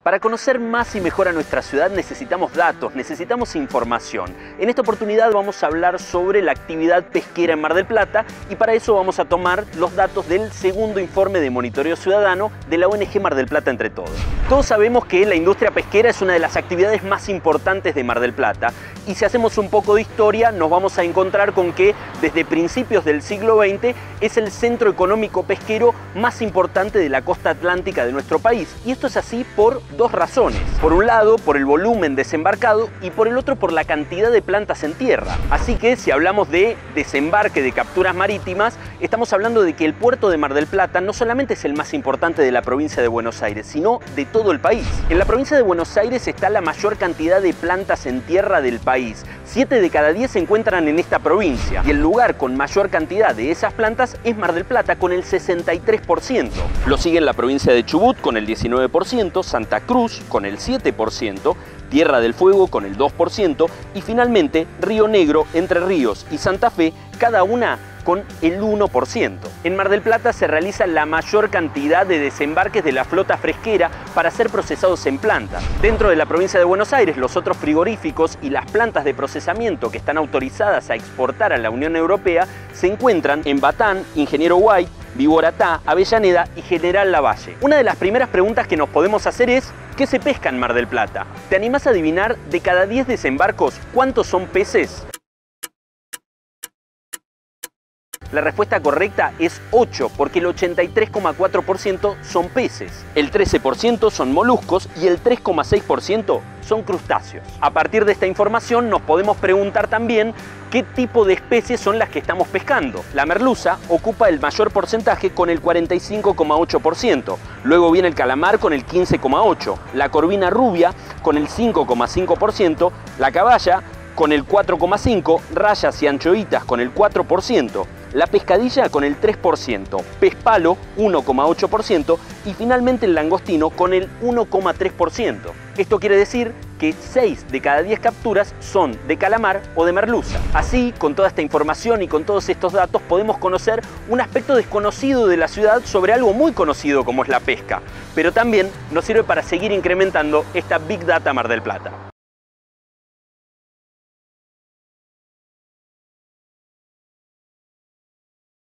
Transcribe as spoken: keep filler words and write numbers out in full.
Para conocer más y mejor a nuestra ciudad necesitamos datos, necesitamos información. En esta oportunidad vamos a hablar sobre la actividad pesquera en Mar del Plata y para eso vamos a tomar los datos del segundo informe de monitoreo ciudadano de la O N G Mar del Plata Entre Todos. Todos sabemos que la industria pesquera es una de las actividades más importantes de Mar del Plata y si hacemos un poco de historia nos vamos a encontrar con que desde principios del siglo veinte es el centro económico pesquero más importante de la costa atlántica de nuestro país y esto es así por dos razones. Por un lado, por el volumen desembarcado y por el otro, por la cantidad de plantas en tierra. Así que si hablamos de desembarque de capturas marítimas, estamos hablando de que el puerto de Mar del Plata no solamente es el más importante de la provincia de Buenos Aires, sino de todo el país. En la provincia de Buenos Aires está la mayor cantidad de plantas en tierra del país. Siete de cada diez se encuentran en esta provincia y el lugar con mayor cantidad de esas plantas es Mar del Plata con el sesenta y tres por ciento. Lo siguen la provincia de Chubut con el diecinueve por ciento, Santa Cruz con el siete por ciento, Tierra del Fuego con el dos por ciento y finalmente Río Negro, Entre Ríos y Santa Fe, cada una con el uno por ciento. En Mar del Plata se realiza la mayor cantidad de desembarques de la flota fresquera para ser procesados en plantas. Dentro de la provincia de Buenos Aires, los otros frigoríficos y las plantas de procesamiento que están autorizadas a exportar a la Unión Europea se encuentran en Batán, Ingeniero White, Viboratá, Avellaneda y General Lavalle. Una de las primeras preguntas que nos podemos hacer es ¿qué se pesca en Mar del Plata? ¿Te animás a adivinar de cada diez desembarcos cuántos son peces? La respuesta correcta es ocho, porque el ochenta y tres coma cuatro por ciento son peces, el trece por ciento son moluscos y el tres coma seis por ciento son crustáceos. A partir de esta información nos podemos preguntar también qué tipo de especies son las que estamos pescando. La merluza ocupa el mayor porcentaje con el cuarenta y cinco coma ocho por ciento, luego viene el calamar con el quince coma ocho por ciento, la corvina rubia con el cinco coma cinco por ciento, la caballa con el cuatro coma cinco por ciento, rayas y anchoitas con el cuatro por ciento, la pescadilla con el tres por ciento, pez palo uno coma ocho por ciento y finalmente el langostino con el uno coma tres por ciento. Esto quiere decir que seis de cada diez capturas son de calamar o de merluza. Así, con toda esta información y con todos estos datos podemos conocer un aspecto desconocido de la ciudad sobre algo muy conocido como es la pesca, pero también nos sirve para seguir incrementando esta Big Data Mar del Plata.